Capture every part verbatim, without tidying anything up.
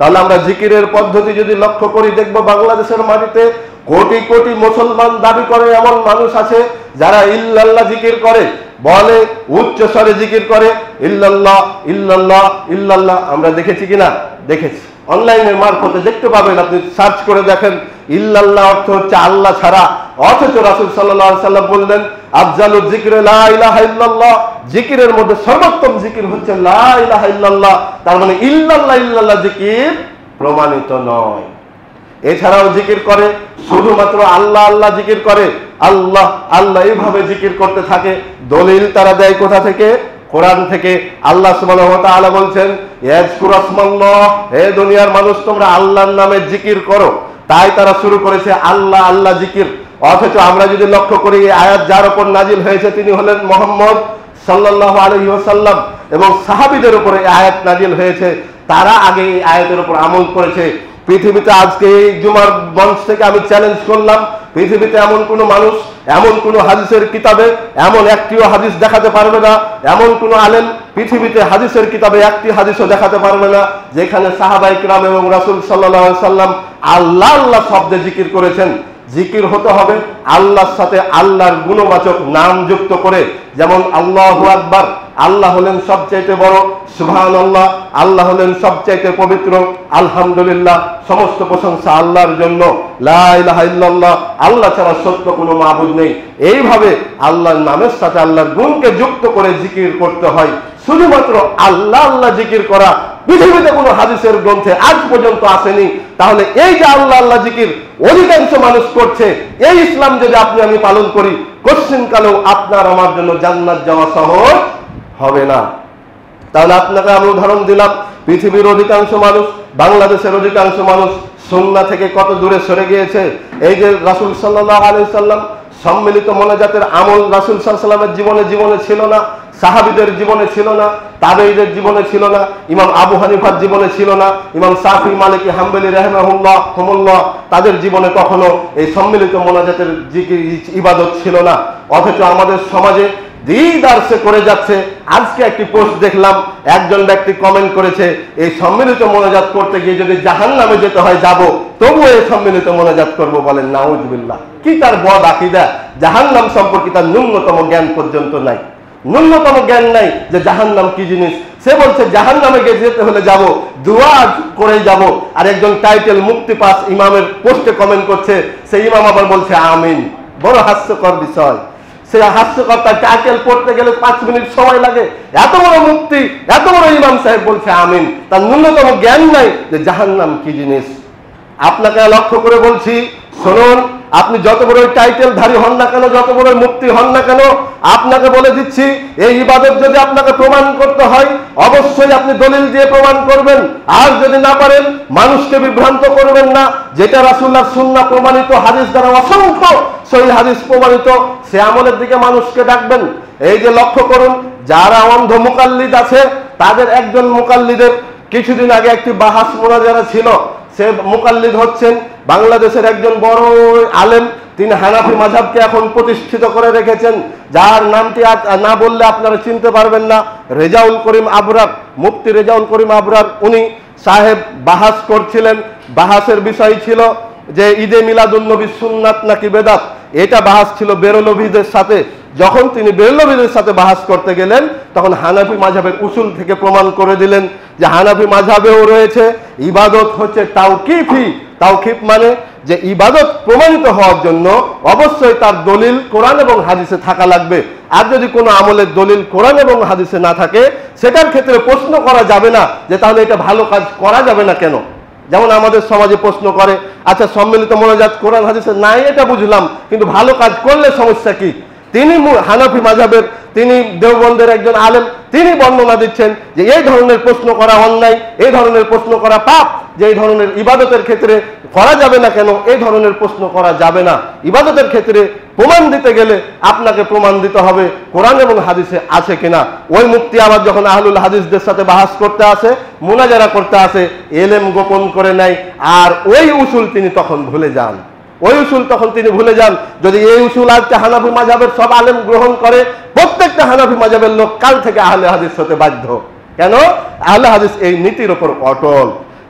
তাহলে আমরা জিকিরের পদ্ধতি যদি লক্ষ্য করি, দেখব বাংলাদেশের মাটিতে কোটি কোটি মুসলমান দাবি করে এমন মানুষ আছে যারা ইল্লাল্লাহ জিকির করে, বলে উচ্চ স্বরে জিকির করে ইল্লাল্লাহ ইল্লাল্লাহ ইল্লাল্লাহ। আমরা দেখেছি কিনা? দেখেছি। অনলাইনের মারফতে দেখতে পাবেন, আপনি সার্চ করে দেখেন। ইল্লাল্লাহ অর্থ হচ্ছে আল্লাহ ছাড়া, অথচ রাসূল সাল্লাল্লাহু আলাইহি সাল্লাম বললেন আফজালুল যিকরি লা ইলাহা ইল্লাল্লাহ, জিকিরের মধ্যে সর্বোত্তম জিকির হচ্ছে লা ইলাহা ইল্লাল্লাহ। তার মানে ইল্লাল্লাহ ইল্লাল্লাহ জিকির প্রমাণিত নয়। এছাড়াও জিকির করে শুধুমাত্র আল্লাহ আল্লাহ জিকির করে, আল্লাহ আল্লাহ এইভাবে জিকির করতে থাকে। দলিল তারা দেয় কোথা থেকে? কোরআন থেকে। আল্লাহ সুবহানাহু ওয়া তাআলা বলছেন ইয়াজকুরু আসমাল্লাহ, হে দুনিয়ার মানুষ তোমরা আল্লাহর নামে জিকির করো। তাই তারা শুরু করেছে আল্লাহ আল্লাহ জিকির। অথচ আমরা যদি লক্ষ্য করি এই আয়াত যার উপর নাজিল হয়েছে তিনি হলেন মুহাম্মদ সাল্লাল্লাহু আলাইহি ওয়াসাল্লাম, এবং সাহাবীদের উপরে এই আয়াত নাজিল হয়েছে। তারা আগে এই আয়াতের উপর আমল করেছে। পৃথিবীতে আজকে এই জুমার মঞ্চ থেকে আমি চ্যালেঞ্জ করলাম, পৃথিবীতে এমন কোনো মানুষ, এমন কোনো হাদিসের কিতাবে এমন একটিও হাদিস দেখাতে পারবে না, এমন কোনো আলেম পৃথিবীতে হাদিসের কিতাবে একটি হাদিসও দেখাতে পারবে না যেখানে সাহাবায়ে কিরাম এবং রাসূল সাল্লাল্লাহু আলাইহি সাল্লাম আল্লাহ আল্লাহ শব্দে জিকির করেছেন। জিকির হতে হবে আল্লাহর সাথে আল্লাহর গুণবাচক নাম যুক্ত করে, যেমন আল্লাহু আকবার, আল্লাহ হলেন সবচাইতে বড়, সুবহানাল্লাহ, আল্লাহ হলেন সবচাইতে পবিত্র, আলহামদুলিল্লাহ, সমস্ত প্রশংসা আল্লাহর জন্য, লা ইলাহা ইল্লাল্লাহ, আল্লাহ ছাড়া সত্য কোনো মাবুদ নেই। এইভাবে আল্লাহর নামের সাথে আল্লাহর গুণকে যুক্ত করে জিকির করতে হয়। শুধুমাত্র আল্লাহ আল্লাহ জিকির করা পৃথিবীতে কোনো হাদিসের গ্রন্থে আজ পর্যন্ত আসেনি। তাহলে এই যে আল্লাহ আল্লাহ জিকির অধিকাংশ মানুষ করছে, এই ইসলাম যদি আপনি আমি পালন করি, কোশ্চিন কালেও আপনার আমার জন্য জান্নাত যাওয়া সহজ হবে না। তাহলে আপনাকে আমি উদাহরণ দিলাম, পৃথিবীর অধিকাংশ মানুষ, বাংলাদেশের অধিকাংশ মানুষ সুন্নাহ থেকে কত দূরে সরে গিয়েছে। এই যে রাসূল সাল্লাল্লাহু আলাইহি সাল্লাম সম্মিলিত মোনাজাতের আমল রাসূল সাল্লাল্লাহু আলাইহি সাল্লামের জীবনে জীবনে ছিল না, সাহাবীদের জীবনে ছিল না, তাবেঈদের জীবনে ছিল না, ইমাম আবু হানিফার জীবনে ছিল না, ইমাম শাফি, মালিকি, হাম্বলি রাহিমাহুল্লাহ হুমুল্লাহ তাদের জীবনে কখনো এই সম্মিলিত মোনাজাতের জিকির ইবাদত ছিল না। অথচ আমাদের সমাজে দিদারসে করে যাচ্ছে। আজকে একটি পোস্ট দেখলাম, একজন ব্যক্তি কমেন্ট করেছে এই সম্মিলিত মোনাজাত করতে গিয়ে যদি জাহান্নামে যেতে হয় যাব, তবুও এই সম্মিলিত মোনাজাত করব। বলেন নাউজুবিল্লাহ। কি তার বদ আকীদা! জাহান্নাম সম্পর্কে তার ন্যূনতম জ্ঞান পর্যন্ত নাই, ন্যূনতম জ্ঞান নাই যে জাহান্নাম কি জিনিস। সে বলছে জাহান্নামে যেতে হলে যাব, দোয়া করে যাব। আর একজন টাইটেল মুক্তি পাস ইমামের পোস্টে কমেন্ট করছে, সেই ইমাম আবার বলছে আমিন। বড় হাস্যকর বিষয়। সে হাস্যকর, তার টাইটেল পড়তে গেলে পাঁচ মিনিট সময় লাগে। এত বড় মুক্তি, এত বড় ইমাম সাহেব বলছে আমিন। তার ন্যূনতম জ্ঞান নাই যে জাহান্নাম কি জিনিস। আপনাকে লক্ষ্য করে বলছি, শুনুন, আপনি যত বড় টাইটেলধারী হন না কেন, যত বড় মুক্তি হন না কেন, আপনাকে বলে দিচ্ছি এই ইবাদত যদি আপনাকে প্রমাণ করতে হয় অবশ্যই আপনি দলিল দিয়ে প্রমাণ করবেন। আর যদি না পারেন মানুষকে বিভ্রান্ত করবেন না। যেটা রাসূলুল্লাহর সুন্নাহ প্রমাণিত, হাদিস দ্বারা অসংখ্য সহিহ হাদিস প্রমাণিত, সে আমলের দিকে মানুষকে ডাকবেন। এই যে লক্ষ্য করুন, যারা অন্ধ মুকাল্লিদ আছে তাদের একজন মুকাল্লিদের কিছুদিন আগে একটি বাহাস মুনাজারা ছিল। সে মুকাল্লিদ হচ্ছেন বাংলাদেশের একজন বড় আলেম, তিনি হানাফি মাযহাবকে এখন প্রতিষ্ঠিত করে রেখেছেন, যার নামটি না বললে আপনারা চিনতে পারবেন না। রেজাউল করিম আবরার, মুফতি রেজাউল করিম আবরার উনি সাহেব বাহাস করছিলেন। বাহাসের বিষয় ছিল যে ঈদে মিলাদুন নবী সুন্নাত নাকি বেদাত। এটা বাহাস ছিল বেরলভীদের সাথে। যখন তিনি বেরলভীদের সাথে বাহাস করতে গেলেন, তখন হানাফি মাযহাবের উসুল থেকে প্রমাণ করে দিলেন যে হানাফি মাযহাবেও রয়েছে ইবাদত হচ্ছে তাওকিফি। তাওকিফ মানে যে ইবাদত প্রমাণিত হওয়ার জন্য অবশ্যই তার দলিল কোরআন এবং হাদিসে থাকা লাগবে। আর যদি কোনো আমলের দলিল কোরআন এবং হাদিসে না থাকে, সেটার ক্ষেত্রে প্রশ্ন করা যাবে না যে তাহলে এটা ভালো কাজ করা যাবে না কেন। যেমন আমাদের সমাজে প্রশ্ন করে, আচ্ছা সম্মিলিত মোনাজাত কোরআন হাদিসে নাই এটা বুঝলাম, কিন্তু ভালো কাজ করলে সমস্যা কি? তিনি হানাফি মাযহাবের, তিনি দেওবন্দের একজন আলেম, তিনি বর্ণনা দিচ্ছেন যে এই ধরনের প্রশ্ন করা অন্যায়, এই ধরনের প্রশ্ন করা পাপ, যে এই ধরনের ইবাদতের ক্ষেত্রে করা যাবে না কেন, এই ধরনের প্রশ্ন করা যাবে না। ইবাদতের ক্ষেত্রে প্রমাণ দিতে গেলে আপনাকে প্রমাণ দিতে হবে কোরআন এবং হাদিসে আছে কিনা। ওই মুফতি আবার যখন আহলুল হাদিসদের সাথে বাহাস করতে আসে, মুনাজারা করতে আসে, এলেম গোপন করে নেয়, আর ওই উসুল তিনি তখন ভুলে যান। ওই উসুল তখন তিনি ভুলে যান। যদি এই উসুল আজকে হানাফি মাযহাবের সব আলেম গ্রহণ করে, প্রত্যেকটা হানাফি মাযহাবের লোক কাল থেকে আহলে হাদিস হতে বাধ্য। কেন? আহলে হাদিস এই নীতির উপর অটল।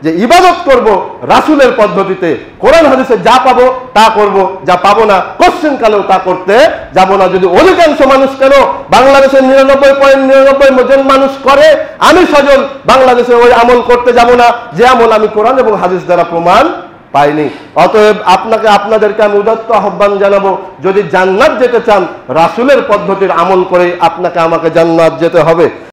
যে ইবাদত করব রাসূলের পদ্ধতিতে, কোরআন হাদিসে যা পাবো তা করব, যা পাবো না কোশ্চেন কালেও তা করতে যাব না। যদি অধিকাংশ মানুষ কেন বাংলাদেশের নিরানব্বই পয়েন্ট নিরানব্বই জন মানুষ করে, আমি সজল বাংলাদেশে ওই আমল করতে যাব না যে আমল আমি কোরআন এবং হাদিস দ্বারা প্রমাণ পাইনি। অতএব আপনাকে আপনাদেরকে আমি উদাত্ত আহ্বান জানাবো, যদি জান্নাত যেতে চান রাসূলের পদ্ধতির আমল করে আপনাকে আমাকে জান্নাত যেতে হবে।